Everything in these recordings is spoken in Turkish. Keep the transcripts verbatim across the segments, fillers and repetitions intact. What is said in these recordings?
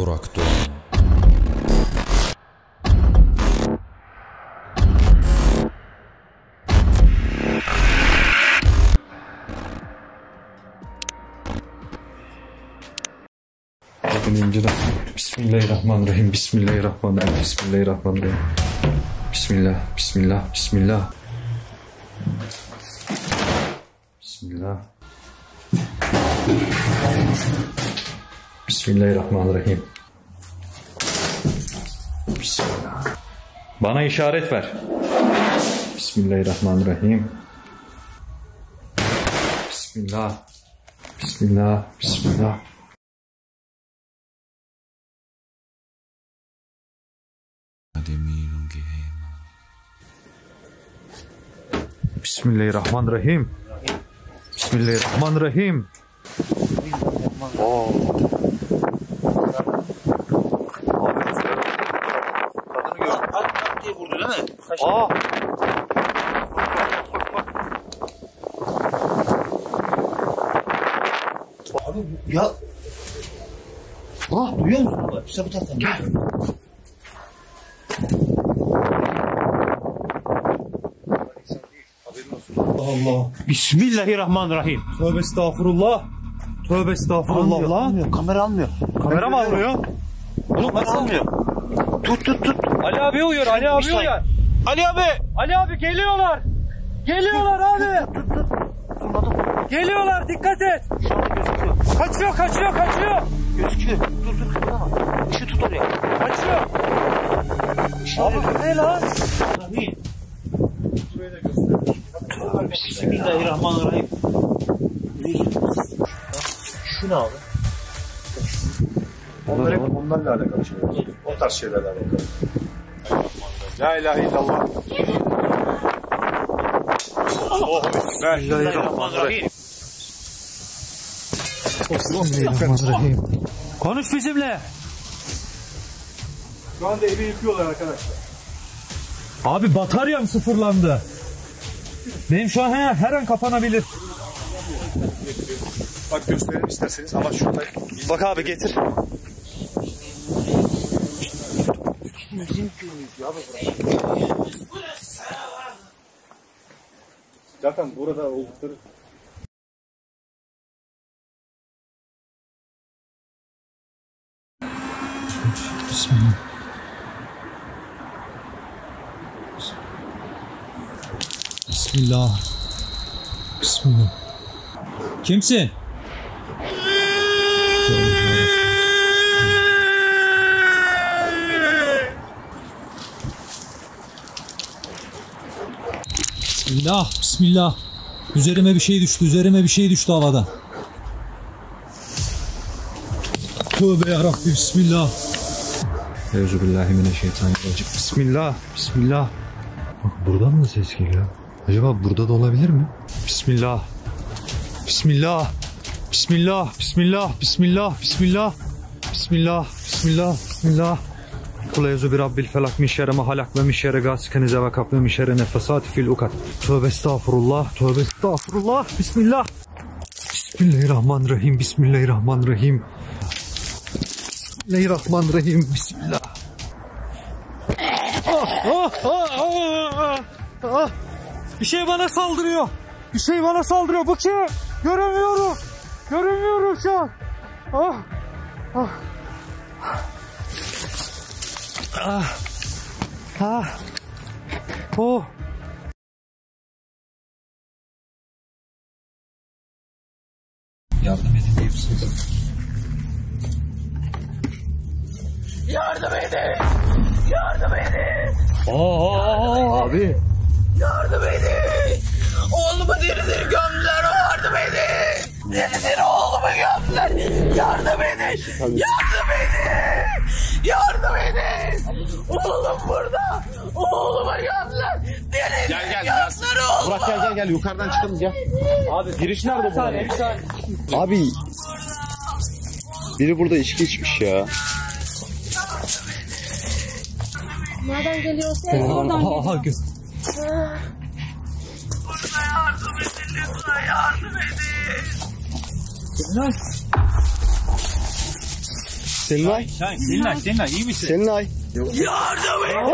Burak Doğan. Bismillahirrahmanirrahim. Bismillahirrahmanirrahim. Bismillahirrahmanirrahim. Bismillah. Bismillah. Bismillah. Bismillah. Bismillahirrahmanirrahim. Bismillah. Bana işaret ver. Bismillahirrahmanirrahim. Bismillah. Bismillah. Bismillah. Bismillahirrahmanirrahim. Bismillahirrahmanirrahim. Oo. Kadını gördüm. Kalk kalk diye vurdu değil mi? Aa. Abi ya. Ah duyuyor musun? İşte bu taraftan gel. Allah. Bismillahirrahmanirrahim. Tövbe estağfurullah. Tövbe estağfurullah. Almıyor, almıyor. Kamera almıyor. Kamera mı almıyor? Oğlum nasıl almıyor? Tut tut tut. Ali abi uyuyor. Ali abi uyuyor. Ali abi. Ali abi geliyorlar. Geliyorlar abi. Tut tut. Fırladım. Geliyorlar dikkat et. Şu an gözüküyor. Kaçıyor kaçıyor kaçıyor. Gözüküyor. Dur dur kıpırdama. Işığı tut oraya. Kaçıyor. Abi bu ne lan? Bismillahirrahmanirrahim. Şu ne abi? Onlar hep onlarla alakalı şeyler. O tarz şeylerle alakalı. La ilahe illallah. Oh, Bismillahirrahmanirrahim. Bismillahirrahmanirrahim. Konuş bizimle. Şu anda evi yıkıyorlar arkadaşlar. Abi bataryam sıfırlandı. Benim şu an her, her an kapanabilir. Bak gösterelim isterseniz ama şurada. Bak abi getir. Zaten burada oldukları... Bismillah. Bismillah. Bismillah. Kimsin? Bismillah. Bismillah. Üzerime bir şey düştü. Üzerime bir şey düştü havadan. Tövbe yarabbim. Bismillah. Euzubillahimineşşeytanirracim. Bismillah. Bismillah. Bak buradan mı ses geliyor? Acaba burada da olabilir mi? Bismillah. Bismillah. Bismillah. Bismillah. Bismillah. Bismillah. Bismillah. Bismillah. Bismillah. Kul eûzü bi rabbil felak min şerri ma halak ve min şerri gâsikin izâ vakab ve min şerri nefesâti fil ukad. Tövbe estağfurullah. Tövbe estağfurullah. Bismillah. Bismillahirrahmanirrahim. Bismillahirrahmanirrahim. Bismillahirrahmanirrahim. Bismillah. Ah, ah, ah, ah, ah. Bir şey bana saldırıyor. Bir şey bana saldırıyor. Bu kim? Göremiyorum. Göremiyorum şu an. Ah. Ah. Ah. Ah. Oh. Yardım edin diyorsunuz. Yardım edin! Yardım edin! Aa, abi. Yardım edin! Oğlumu diridir gömdüler, yardım edin! Diridir oğlumu gömdüler, yardım edin! Yardım edin! Yardım edin! Oğlum burada! Oğlumu gömdüler! Diridir Gel, gel, gömdüler oğlumu! Burak gel gel gel yukarıdan çıkalım gel. Abi giriş nerede bu? Bir saniye. Abi biri burada içki içmiş ya. Nereden geliyorsa oradan geliyor. Aha, göz. Burada yardım edin lütfen, yardım edin! Lan. Selinay. Şahin, Selinay, Selinay iyi misin? Selinay. Yardım edin.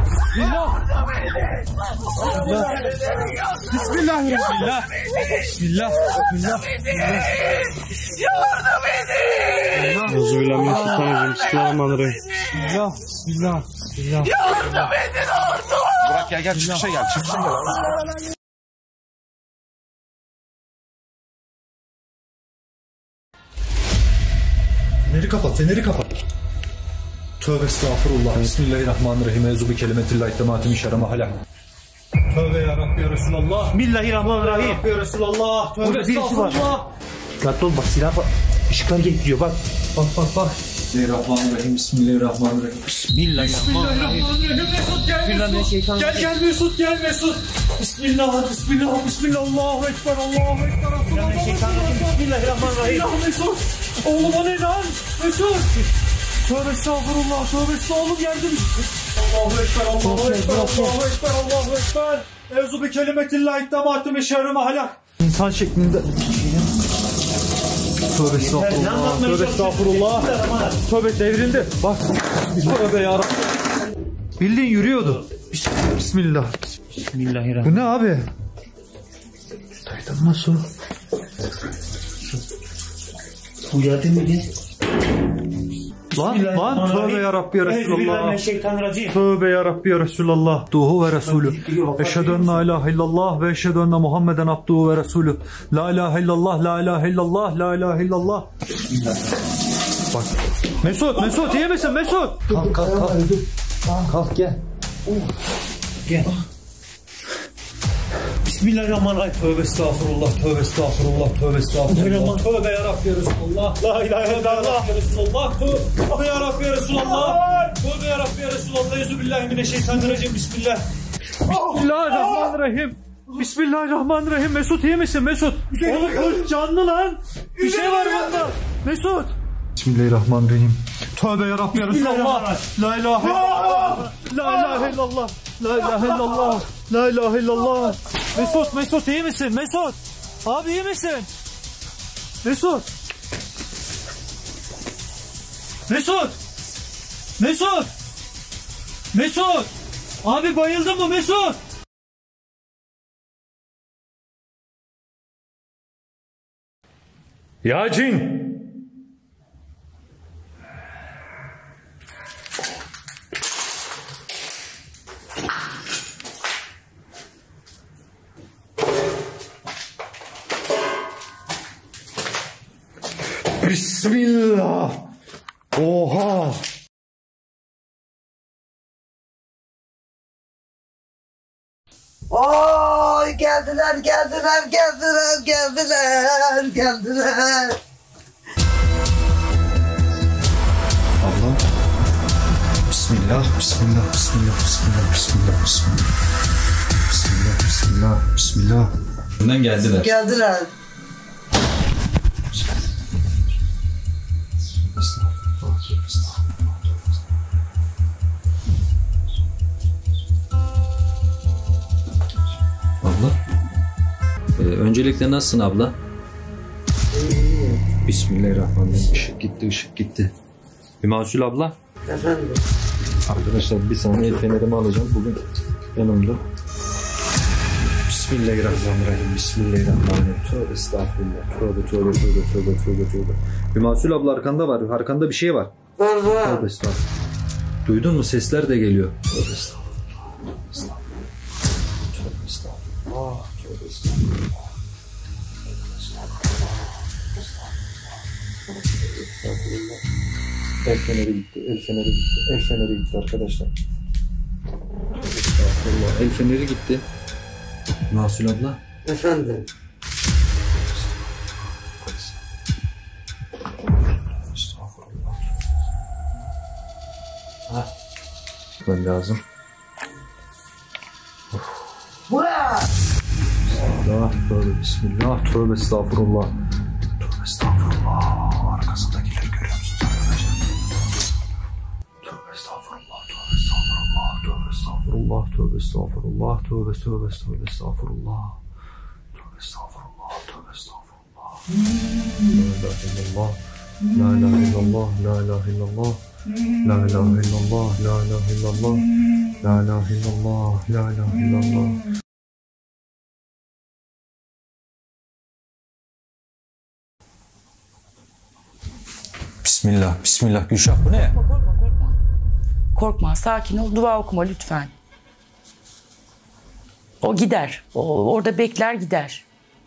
Bismillah. Bismillah. Bismillah. Bismillah. Yardım edin. Euzubillahimineşşeytanirracim. Bismillahirrahmanirrahim. Bismillah. Bismillah. Bismillah. Yardım edin artık. Burak gel gel çıkışa gel. Çıkışa gel. Feneri kapat, feneri kapat. Tövbe estağfurullah. Bismillahirrahmanirrahim. Ezu bi kelimetillahi tematimin şerri ma halak. Tövbe ya Rabbi ya Resulallah. Bismillahirrahmanirrahim. Ya Rabbi ya Resulallah. Tövbe Burada birisi var. estağfurullah. Dikkatli ol bak silah var. Işıklar getiriyor bak. Bak bak bak. Bismillahirrahmanirrahim. Bismillahirrahmanirrahim. Bismillahirrahmanirrahim. Mesut gel Mesut. Gel gel Mesut gel Mesut. Bismillah, Bismillah, Bismillah. Allahu Ekber, Allahu Ekber. Bismillahirrahmanirrahim. Bismillah Mesut. Oğlum o ne lan? Mesut. Tövbe estağfurullah, tövbe estağfurullah. Oğlum yardım. Allahu Ekber, Allahu Ekber, Allahu Ekber, Allahu Ekber. Evzu bi kelimetillahi tematimin ve şerri ma halak. İnsan şeklinde. Tövbe estağfurullah, tövbe estağfurullah. Tövbe devrildi. Bak. Tövbe ya Rabbi. Bildiğin yürüyordu. Bismillah. Bismillahirrahmanirrahim. Bu ne abi? Duydun mu su? Bu yardım edin. Lan lan tövbe ya Rabbi ya Resulallah. Bismillahirrahmanirrahim. Tövbe ya Rabbi ya Resulallah. Duhu ve Resulü. Eşhedü en la ilahe illallah ve eşhedü enne Muhammeden abduhu ve Resulü. La ilahe illallah, la ilahe illallah, la ilahe illallah. Bak. Mesut, Mesut iyi misin Mesut? Kalk kalk kalk. Kalk gel. Gel. Bismillahirrahmanirrahim. Tövbe estağfurullah, tövbe estağfurullah, tövbe estağfurullah. Tövbe ya Rabbi ya Resulallah. La ilahe illallah ya Resulallah. Tövbe ya Rabbi ya Resulallah. Tövbe ya Rabbi ya Resulallah. Euzubillahimineşşeytanirracim. Bismillah. Bismillahirrahmanirrahim. Bismillahirrahmanirrahim. Mesut iyi misin Mesut? Oğlum kız canlı lan. Bir şey var bunda. Mesut. Bismillahirrahmanirrahim. Tövbe ya Rabbi ya Resulallah. La ilahe illallah. La ilahe illallah. La ilahe illallah. La ilahe illallah. Mesut, Mesut iyi misin? Mesut. Abi iyi misin? Mesut. Mesut. Mesut. Mesut. Abi bayıldın mı Mesut? Ya cin. Bismillah. Oha. Oy geldiler geldiler geldiler geldiler geldiler. Allah. Bismillah, Bismillah, Bismillah, Bismillah, Bismillah, Bismillah. Bismillah, Bismillah, Bismillah. Bundan geldiler. Geldiler. Abla. Ee, öncelikle nasılsın abla? Bismillahirrahmanirrahim. Işık gitti, ışık gitti. Bir Masul abla. Efendim. Arkadaşlar bir saniye el fenerimi alacağım. Bugün yanımda. Bismillahirrahmanirrahim. Bismillahirrahmanirrahim. Tövbe estağfurullah. Tövbe tövbe tövbe tövbe tövbe tövbe. Bir Masul abla arkanda var. Arkanda bir şey var. Var var. Tövbe estağfurullah. Duydun mu? Sesler de geliyor. Tövbe estağfurullah. Estağfurullah. Tövbe estağfurullah. Tövbe estağfurullah. El feneri gitti, el feneri gitti, el feneri gitti arkadaşlar. Estağfurullah, el feneri gitti. Masul abla. Efendim. Estağfurullah. Ha. Ben lazım. Buraya. Bismillah, tövbe, Bismillah, tövbe estağfurullah. Tövbe estağfurullah. Arkasındakileri görüyor musunuz arkadaşlar? Tövbe estağfurullah, tövbe estağfurullah, tövbe estağfurullah, tövbe estağfurullah, tövbe tövbe tövbe estağfurullah. Tövbe estağfurullah, tövbe estağfurullah. La ilahe illallah. La ilahe illallah, la ilahe illallah. La ilahe illallah, la ilahe illallah. La ilahe illallah, la ilahe illallah. Bismillah, bismillah. Gülşah bu ne? Korkma, korkma. Korkma, sakin ol. Dua okuma lütfen. O gider. O orada bekler gider.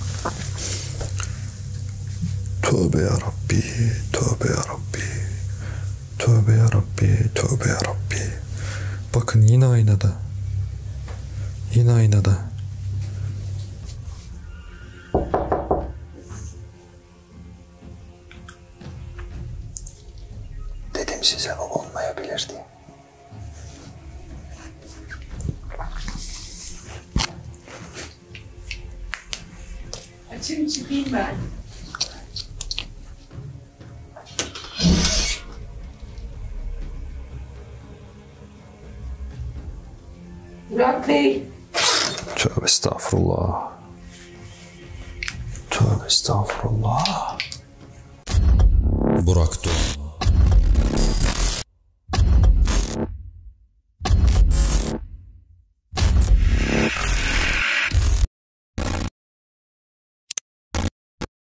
Tövbe ya Rabbi, tövbe ya Rabbi. Tövbe ya Rabbi, tövbe ya Rabbi. Bakın yine aynada. Yine aynada. Dedim size o olmayabilirdi. Açın çıkayım ben. Burak Bey. Tövbe estağfurullah. Tövbe estağfurullah. Burak Doğan